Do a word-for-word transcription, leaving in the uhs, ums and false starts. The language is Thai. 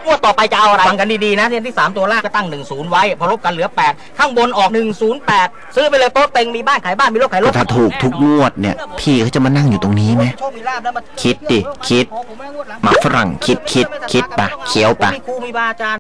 งวดต่อไปจะเอาอะไรฟังกันดีๆนะเส้นที่สามตัวล่างก็ตั้งหนึ่งศูนย์ไว้พอลบกันเหลือแปดข้างบนออกหนึ่งศูนย์แปดซื้อไปเลยโต๊ะเต็งมีบ้านขายบ้านมีรถขายรถถ้าถูกทุกงวดเนี่ยพี่เขาจะมานั่งอยู่ตรงนี้ไหมคิดดิคิดมาฝรั่งคิดคิดคิดปะเขียวปะ